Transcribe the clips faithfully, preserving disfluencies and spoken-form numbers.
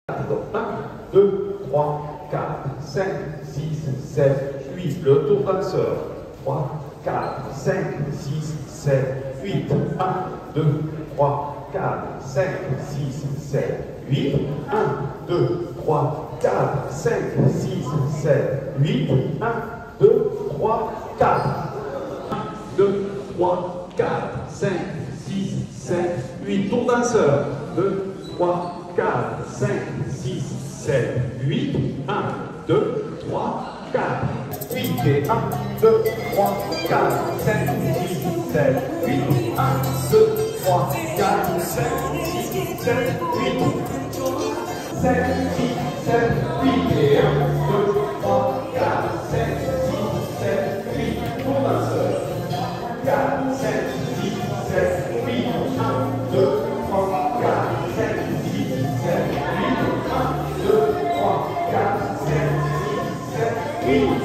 Donc un, deux, trois, quatre, cinq, six, sept, huit. Le tour danseur. trois, quatre, cinq, six, sept, huit. un, deux, trois, quatre, cinq, six, sept, huit. un, deux, trois, quatre, cinq, six, sept, huit. un, deux, trois, quatre. un, deux, trois, quatre, cinq, six, sept, huit. Tour danseur. deux, trois, quatre, cinq, six, sept, huit. un, deux, trois, quatre. huit et un, deux, trois, quatre, cinq, six, sept, huit. un, deux, trois, quatre, cinq, six, sept, huit. sept, six, sept, huit et un, deux, trois, quatre, cinq, six, sept, huit. Tour danseur. quatre, cinq, six, sept, huit. un, deux, trois, quatre, cinq, six, sept, huit. un, deux, trois, quatre, cinq, six, sept, huit.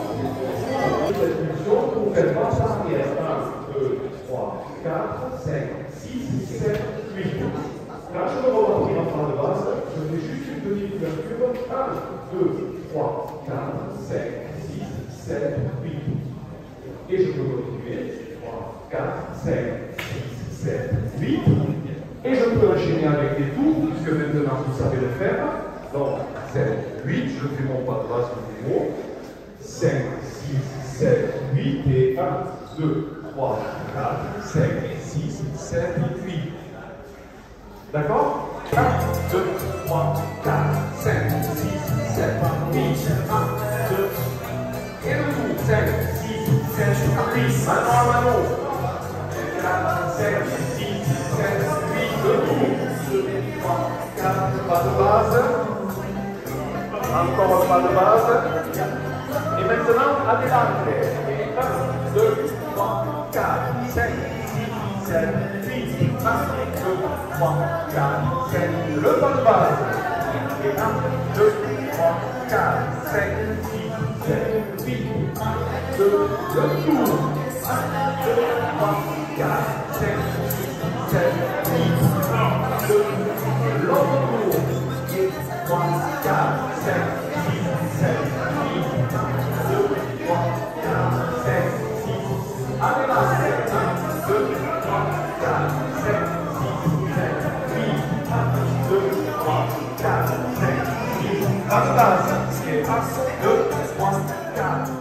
Pour faire marche arrière. un, deux, trois, quatre, cinq, six, sept, huit. Là, je me repartis en fin de base. Je fais juste une petite ouverture. un, deux, trois, quatre, cinq, six, sept, huit. Et je peux continuer. trois, quatre, cinq, six, sept, huit. Et je peux enchaîner avec des tours, puisque maintenant vous savez le faire. Donc, sept, huit, je fais mon pas de base de numéro. cinq, six, sept, huit. Et un, deux, trois, quatre, cinq, six, sept, huit. D'accord? un, deux, trois, quatre, cinq, six, sept, huit. un, deux, et le tour. cinq, six, sept, huit. Maintenant à Manon. quatre, cinq, six, sept, huit. Le tour. deux, trois, quatre. Pas de base. Encore un pas de base. Et maintenant, adelante. Et un, deux, trois, quatre, cinq, six, sept, huit. un, deux, trois, quatre, cinq. Le pas de base. Et un, deux, trois, quatre, cinq, six, sept, huit. un, deux, le tour. un, deux, trois, quatre, cinq, six, sept, huit. un, deux, l'autre tour. deux, trois, quatre, cinq, six, sept, huit. un, deux, trois, quatre, cinq, six. Allez là, un, deux, trois, quatre, cinq, six, sept, huit. un, deux, trois, quatre, cinq, six. À la base. Et un, deux, trois, quatre.